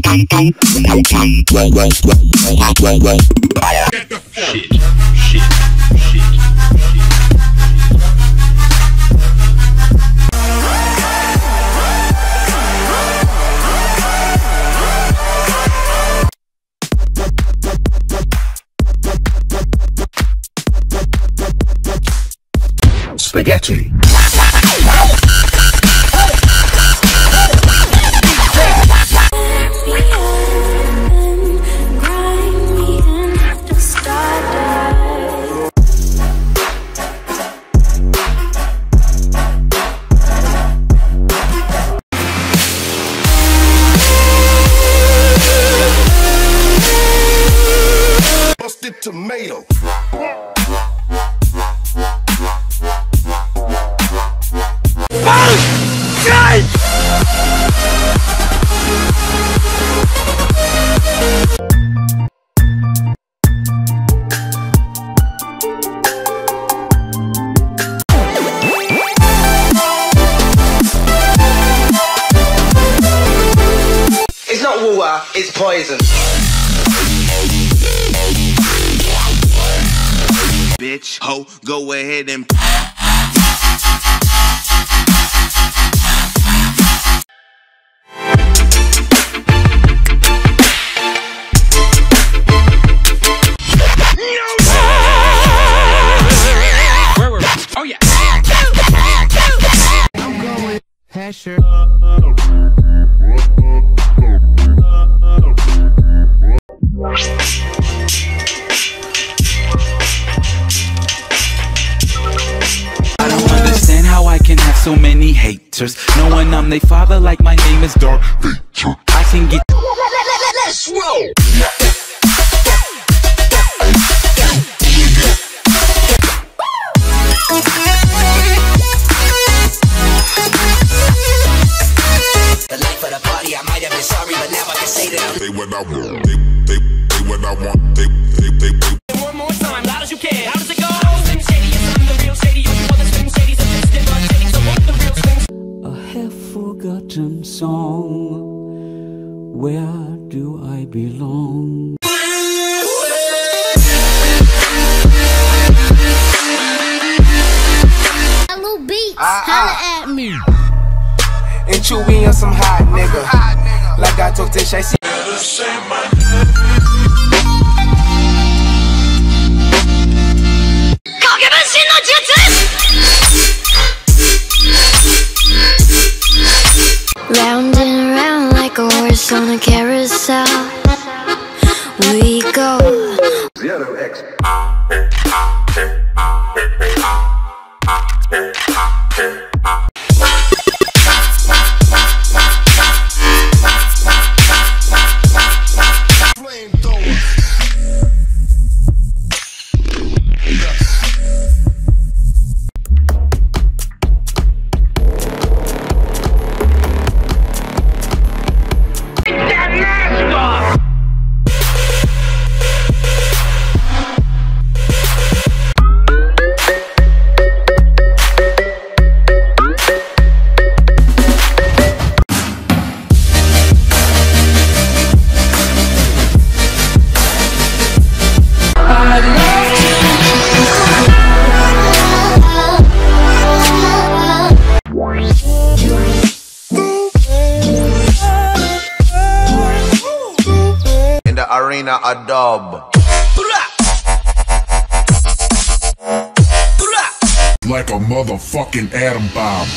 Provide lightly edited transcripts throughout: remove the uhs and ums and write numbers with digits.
Spaghetti. Busted tomato. It's not water, it's poison. Bitch, ho, go ahead and Hasher. I don't understand how I can have so many haters, knowing I'm their father like my name is Darth Vader. I can get. Let's roll. The life of the party, I might have been sorry, but now I can say that I'm. They what I want. They what I want. They. One more time, loud as you can. How does it go? Slim Shady, yes, I'm the real Shady. You other Slim Shadys are just imitating, so want the real Slim. A half-forgotten song. Where do I belong? Hello Beats, holla at me. And Chewy on some hot nigga. Like I talk to Shay. Round and round like a horse on a carousel. We go. Zero X. arena a dub. Like a motherfucking atom bomb.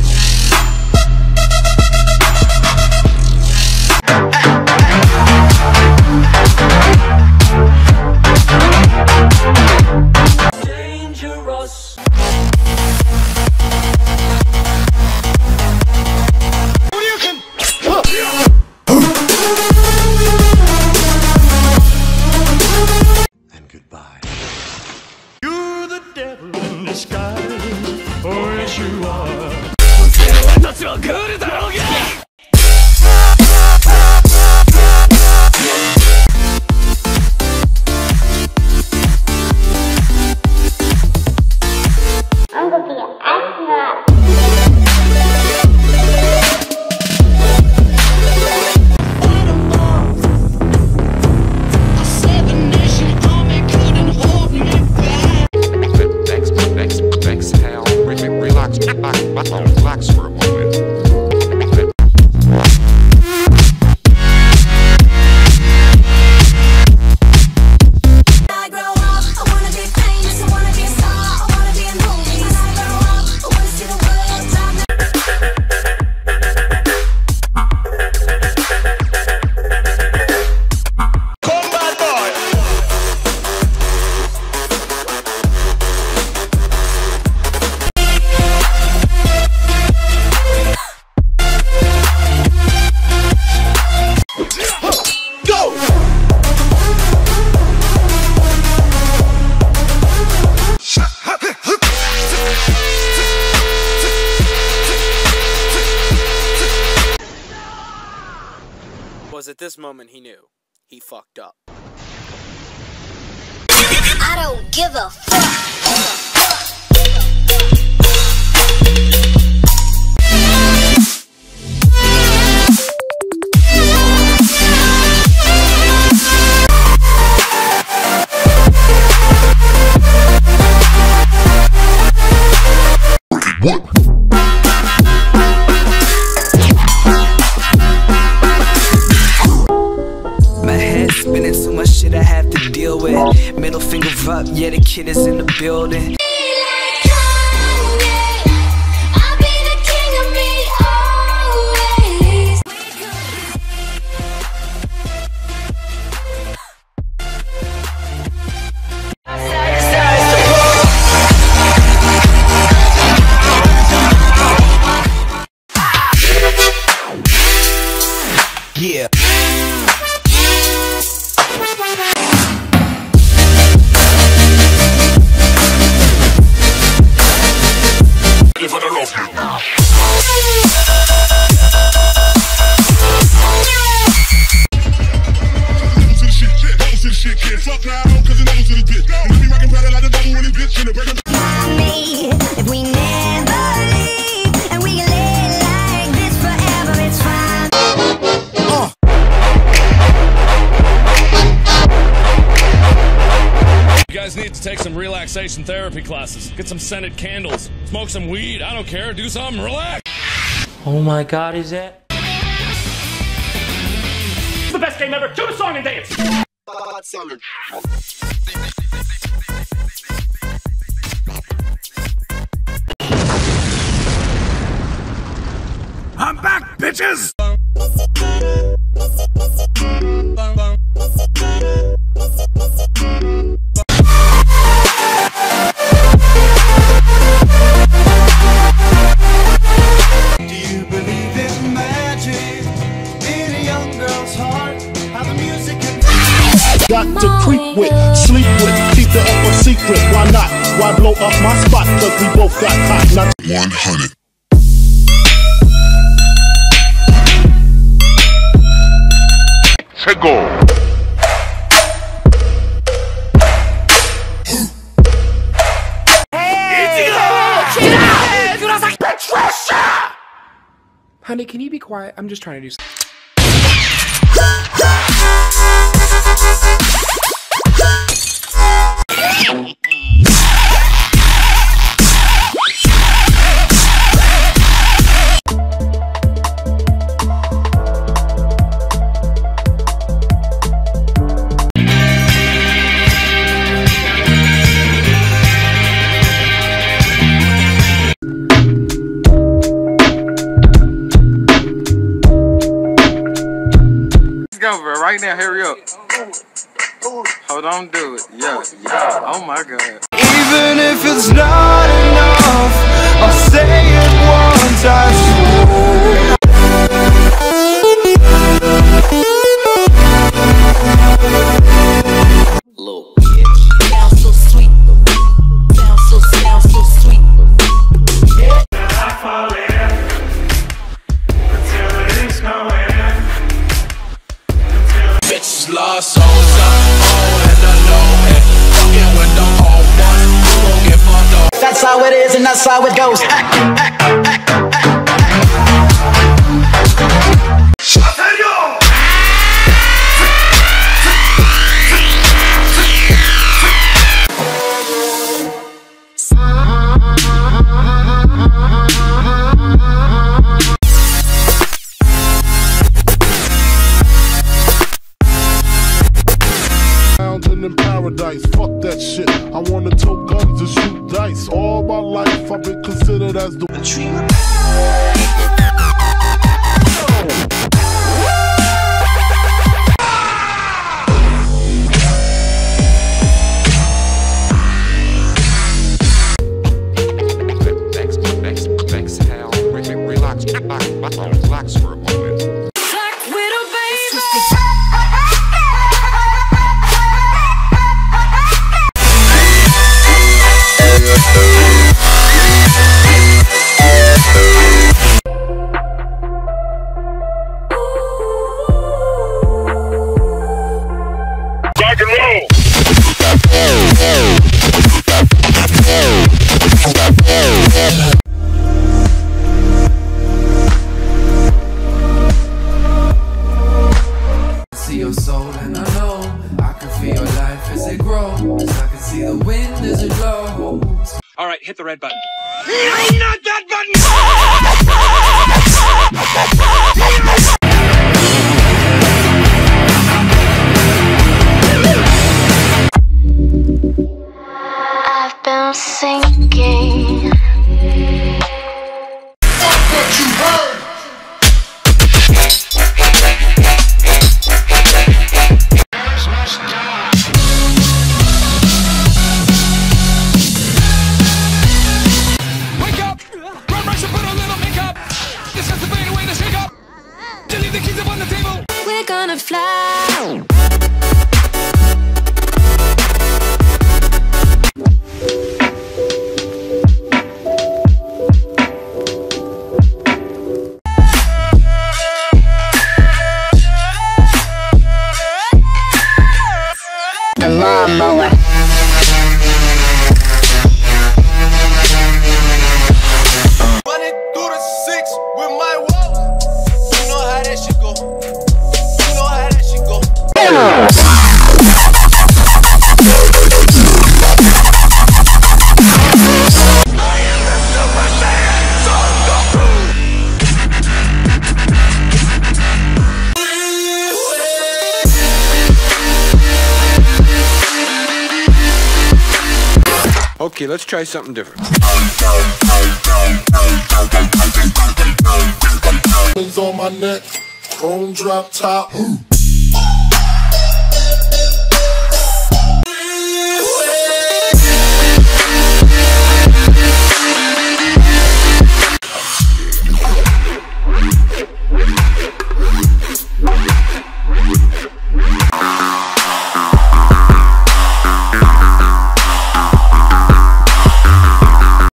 Dangerous. And goodbye. You're the devil in disguise. Oh, yes, you are. was at this moment he knew. He fucked up. I don't give a fuck. What? My head's spinning, so much shit I have to deal with. Middle finger up, yeah, the kid is in the building. Yeah. If we never leave and we can live like this forever, it's fine. You guys need to take some relaxation therapy classes. Get some scented candles. Smoke some weed. I don't care. Do something. Relax. Oh my god, is it? It's the best game ever. Do the song and dance. I'm back, bitches! Do you believe in magic in a young girl's heart? How the music can Got to creep with, sleep with, keep the up a secret. Why not? Why blow up my spot? Cause we both got hot. Not 100. Go. Honey, can you be quiet? I'm just trying to do something. Go, bro. Right now, hurry up. Hold on, do it. Yeah. Oh my god. Even if it's not enough, I'll say it once, I swear. Little bitch. Sound so sweet. Sound so sweet. Bitches lost souls up, and the low end. Fucking with the old ones, you gon' get fucked up. That's how it is, and that's how it goes. in paradise. Fuck that shit. I wanna tote guns and shoot dice. All my life I've been considered as the Relax for a moment. Black Widow, baby. rock and roll. See your soul and I know I can feel your life as it grows. I can see the wind as it blows. All right, hit the red button. I'm not that button! I've been sinking. Fuck what you heard! Wake up! Run, rush, and put a little makeup. This has to fade away the shake up. To leave the keys up on the table. We're gonna fly. The lawnmower. Running through the six with my wall. You know how that shit go. You know how that shit go. Okay, let's try something different. On my neck, chrome drop top.